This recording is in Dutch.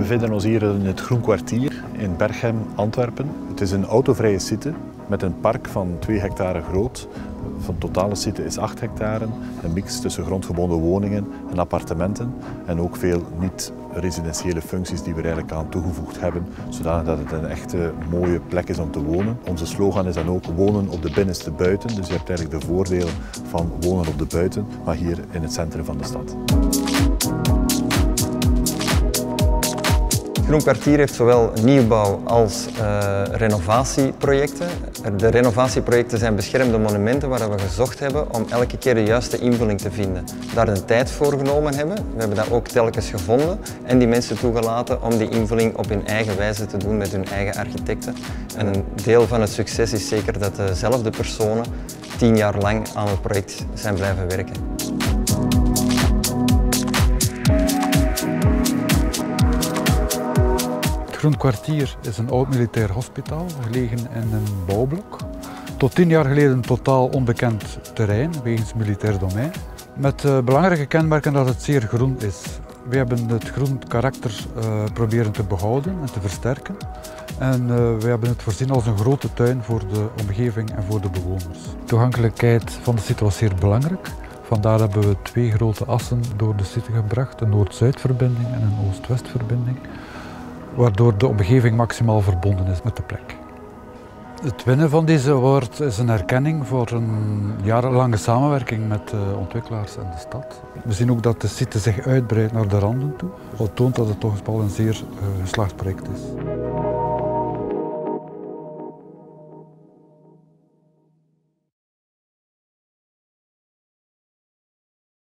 bevinden ons hier in het Groen Kwartier in Berchem, Antwerpen. Het is een autovrije site met een park van 2 hectare groot. Van de totale site is 8 hectare. Een mix tussen grondgebonden woningen en appartementen. En ook veel niet-residentiële functies die we er eigenlijk aan toegevoegd hebben. Zodanig dat het een echte mooie plek is om te wonen. Onze slogan is dan ook wonen op de binnenste buiten. Dus je hebt eigenlijk de voordelen van wonen op de buiten, maar hier in het centrum van de stad. Groen Kwartier heeft zowel nieuwbouw als renovatieprojecten. De renovatieprojecten zijn beschermde monumenten waar we gezocht hebben om elke keer de juiste invulling te vinden. Daar de tijd voor genomen hebben. We hebben dat ook telkens gevonden en die mensen toegelaten om die invulling op hun eigen wijze te doen met hun eigen architecten. En een deel van het succes is zeker dat dezelfde personen 10 jaar lang aan het project zijn blijven werken. Het Groen Kwartier is een oud militair hospitaal, gelegen in een bouwblok. Tot 10 jaar geleden een totaal onbekend terrein, wegens militair domein. Met belangrijke kenmerken dat het zeer groen is. We hebben het groen karakter proberen te behouden en te versterken. En we hebben het voorzien als een grote tuin voor de omgeving en voor de bewoners. De toegankelijkheid van de site was zeer belangrijk. Vandaar hebben we 2 grote assen door de site gebracht, een Noord-Zuid-verbinding en een Oost-West-verbinding, waardoor de omgeving maximaal verbonden is met de plek. Het winnen van deze award is een erkenning voor een jarenlange samenwerking met ontwikkelaars en de stad. We zien ook dat de site zich uitbreidt naar de randen toe, wat toont dat het toch wel een zeer geslaagd project is.